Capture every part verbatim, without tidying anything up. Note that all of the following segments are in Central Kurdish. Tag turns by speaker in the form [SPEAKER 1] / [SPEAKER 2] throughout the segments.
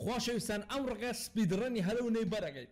[SPEAKER 1] خۆشەویستان ئەم ڕێگە سپیدڕەنی هەلەونەی بەرەگەی.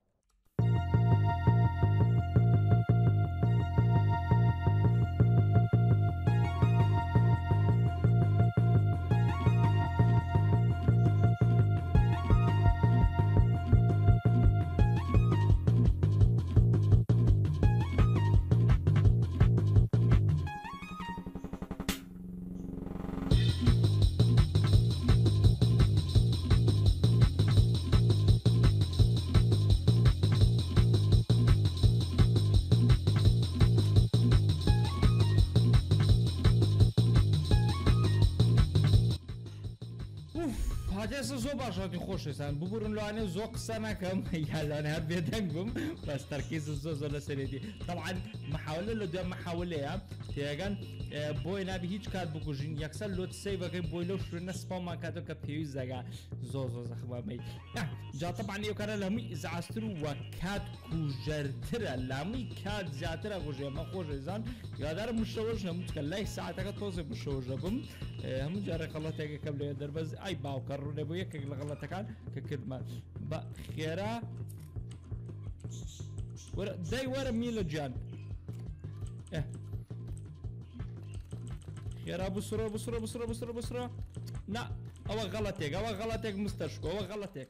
[SPEAKER 1] هاتێسە زۆر باشاتی خۆشەویستان ببوورن لەوانێ زۆر قسە ناکەم یا لەوانێ هەر بێدەنگ بم بەس تەرکیزم زۆر زۆر لەسەرێتی طبعاً محاولە لە دوای محاولەیە تێگەن بۆی نابی هیچ کات بکوژین یەکسەر لۆت سەیڤەکەی بۆی لەو شوێنە سپامان کاتەوە کە پێویست دەگا زۆر زۆر زەخمەمەی جا طبعاً ئێوەکانە لە هەمووی ئیزعاجتر وە کات کوژەرترە لە هەمووی کات زیاترە کوژێ مە خۆشەویستان یادارم مشەوەش نەبوو چکە لای ساعتەکە تۆزێ مشەوەش دەبم هەموو جارێ غەڵەتێکەکەم لێ دەربەز ئای باوکە ڕوونێ بۆ یەکێک لە غەڵەتەکان کە کردمە بە خێرا دەی وەرە میلە گیان خێرا بسرۆ بسرۆ بسرۆ بسرۆ بسرۆ نا ئەوە غەڵەتێک ئەوە غەڵەتێک مستەشکۆ ئەوە غەڵەتێک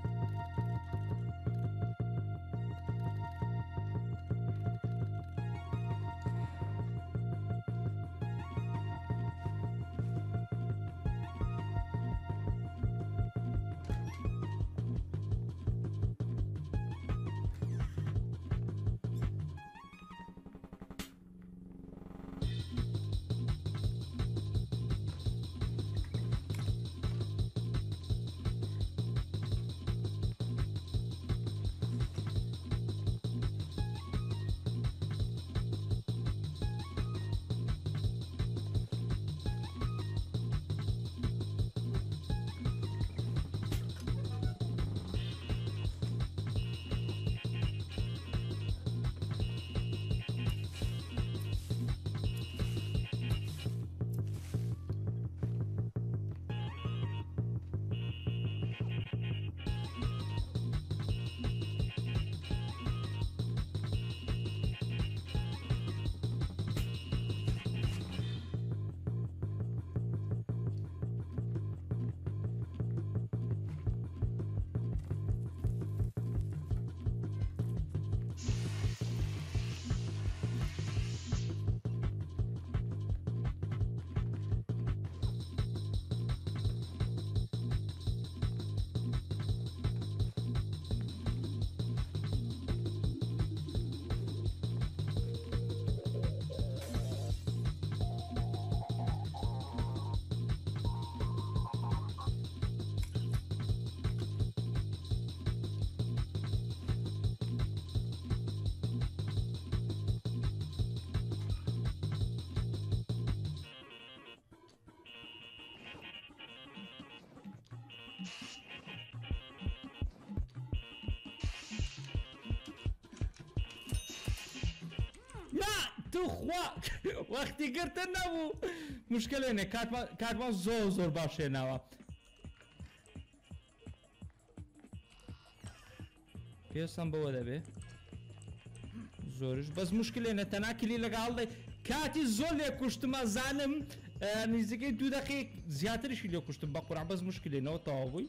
[SPEAKER 1] توخوا وەختی گرتن نەبوو مشکلێنێ کاتمان زۆر زۆر باشێناوە پێستان بەوە دەبێ زۆرش بەس مشکلێنە تەنا کلی لەگەڵ دەی کاتی زۆر لێ کوشتمە زانم نزیکەی دوو دەقیق زیاتریشی لێ کوشتم بە قورعان بەس مشکلێنەوە تەواو بووی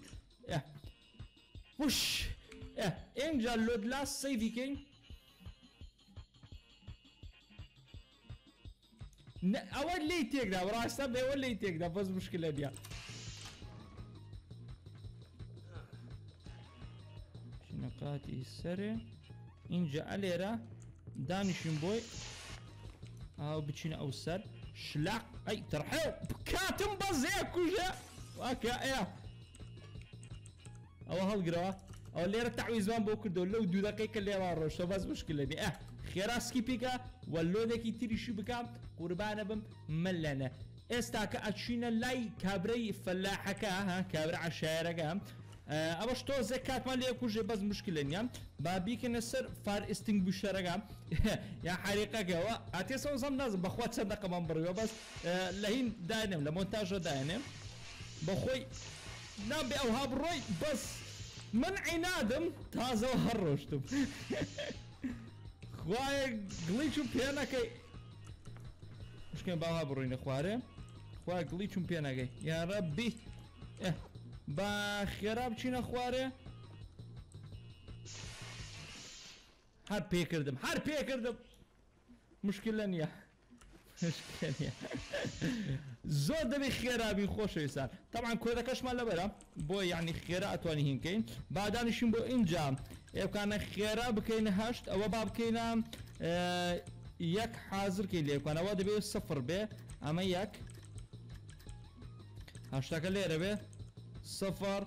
[SPEAKER 1] وش ئێنجا لۆدلاس سەیڤیکەین ئەوە لی تێکدا ڕاستە بێوە لی تێکدا بەس مشکلە نیە ژنەقاتی سەرێ اینجا ئەلێرە دانیشین بۆی ئاو بچینە ئەو سەر شلاق ئەی تەرحێ کاتم بەزێ کوژە واکە ئەیە ئەوە هەڵگرەوە ئەو لێرە تەعویزمان بۆ کردەوە لەو دوو دەقیقە لێوان ڕۆشتە بەس مشکلە نیە ئە خێرا سکیپێکە وە لۆدێکی تریشی بکەم قوربانە بم ملەنە ئێستا کە ئەچینە لای کابرەی فەلاحەکە کابرا عەشایەرەکە ئەوەش تۆزێ کاتمان لێ کوژێ بەس مشکلە نیە با بیکەنە سەر فار ئستینگویشەرەکە یا حەریقەکەەوە ئاتێسە وەزەم نازم بەخوا چەند دەقەمان بڕوێ بەس لە هین داێنێم لە مۆنتاژە داێنێم بەخۆی نابي اوهاب الروي بس من عنادم تازه وهروشتم خواي قليشم بيانكي مش كان باوهاب الروي خواري خواي قليشم بيانكي يا ربي اه با خراب چينا خواري هر پی کردم هر پی کردم مشکل نیه مشکل نیه زود دبی خیرابی خوش ایسان طبعا کودکش مال لبرا بو يعني خيرا اتواني هين كاين بعدان شين بو انجا ايو كان خيرا بكاين هشت او باب كاين اه يك حاضر كاين لي كان واد بي صفر بي اما يك هاشتاك ليره بي صفر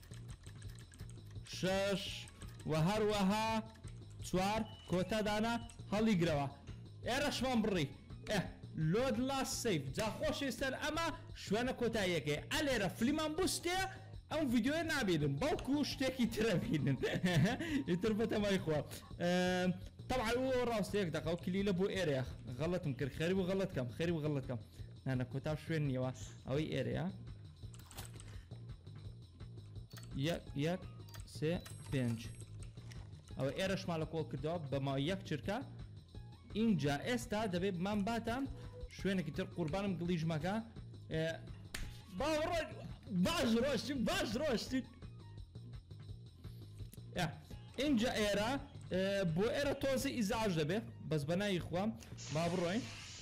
[SPEAKER 1] شش وهر وها سوار كوتا دانا هالي قروا ايرش من بري اه لود لاست سيف جا خوش يستر اما شوانا كوتا يكي عليرا فليمان بوستي ام فيديو نابينن باوكو شتيكي ترابينن يتربط ما يخوا اه طبعا هو راس هيك دقه كليله بو اريا غلط ممكن خيري وغلط كم خيري وغلط كم انا كوتا شوين يوا او اريا يك يك سي بنج او ايرش مال كول كدو بما يك شركه اینجا استا دبي من باتم شوينك تر قربانم قليج مكا اه باش باش روشتي باش روشتي اه اینجا ايرا اه بو ايرا توزي ازعاج دبي بس بناي اخوان ما بروين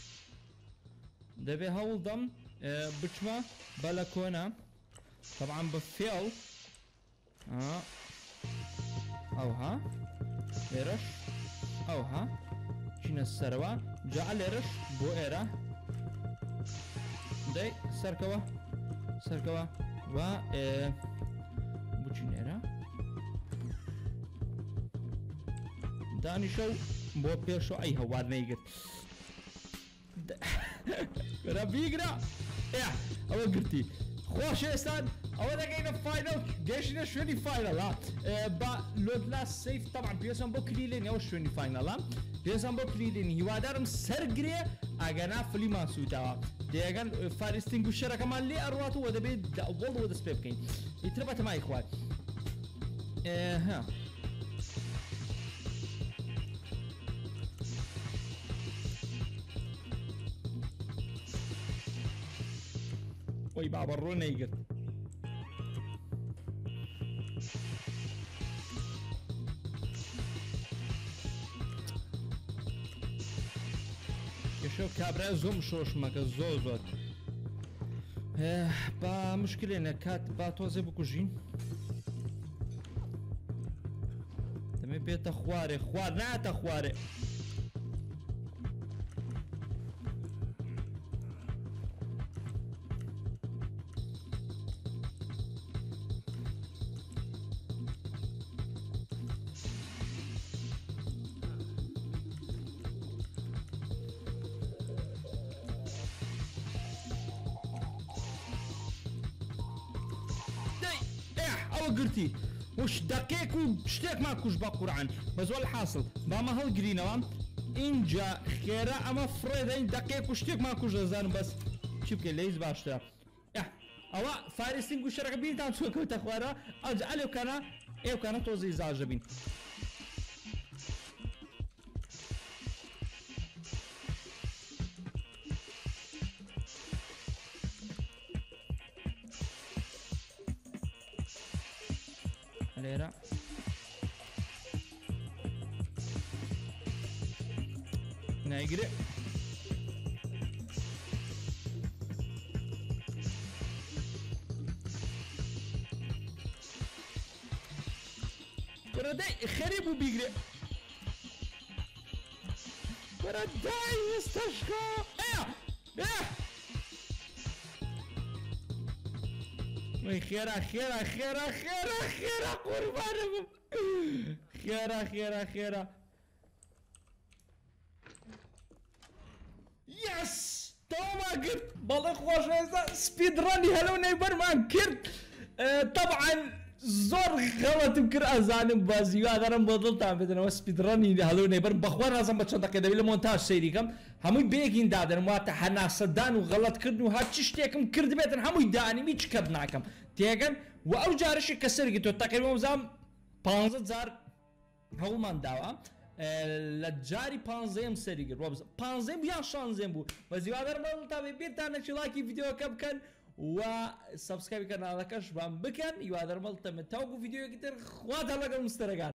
[SPEAKER 1] دبي هول ضم اه بچما بلكونه طبعا بفيل اه او ها ايرش او ها چینە سەرەوە جا لێرەش بۆ ئێرە دەی سەرکەوە سەرکەوە و بچین ئێرە دانیشە و بۆ پێشەوە ئەی هەوار نەیگرت گرە بیگرە ئەوە گرتی خۆش ئێستان ئەوە دەگەینە فاینەڵ گەیشتینە شوێنی فاینەڵە بە لۆدلا سەیف تەبعاً پێویستم بۆ کلیلێنی ئەوە شوێنی فاینەڵە پێویستم بۆ کلیلێنی هیوادارم سەرگرێ ئاگەنا فلیمان سووتاوە دەیەگەن فارستنگ و شەرەکەمان لێ ئەڕواتەوە دەبێت بۆڵەوە دەست پێ بکەین ئیتر بەتەمای خوارد ها وەی بابە ڕۆ نەیگرت شوف كابرا زوم شوش مكا زوزوت با مشكلة انا كات با توزي بكوجين تمي بيت خواري خوار نات خواري قرتي وش دقيق وشتيك ما كوش بقرعان بس ولا حاصل باما هل جرينا انجا خيرا اما فريدين دقيق وشتيك ما كوش زان بس شوف كي ليز باشتا اه اوا فارسين كوش رقبين تان سوى كوتا خوارا اجعلوا كان ايو كان توزي زاجبين ليرة نيجري برداي خريب وبيجري برداي يستشقى ايه ايه خيرا خيرا خيرا خيرا خيرا قربانكم خيرا خيرا خيرا يس تو ما قلت بالله خوش سبيد راني هلو نيبر ما كرت آه طبعا زۆر غەڵەتم کرد ئەزانم بازیوادارم بۆ دڵتان بێتنەوە سپیدڕەنی هەڵۆ نێبەر بەخوا نازم بە چەند دەقێ دەبێت لە مۆنتاژ سەیریکەم هەمووی بەیەکین دادەنم واتە هەناسەدان و غەڵەتکردن و هەرچی شتێکم کرد بێتن هەمووی دانیمی چ کەب ناکەم تێگەن و ئەو جارشی کە سەرگی تۆ تەقریبا بزانم پانزە جار هەوڵمان داوە لە جاری پانزەیەم سەریگر پانزەم یان شانزەم بوو بەزیوادارم بە دڵتان بێتان نەچی لایکی ڤیدیۆکە بکەن و سبسکرایب کەناڵەکەش بان بکەن هیوادارم بەڵتەمە تاوکو ڤیدیۆیەکی تر خواتان لەگەڵ مستەرەکان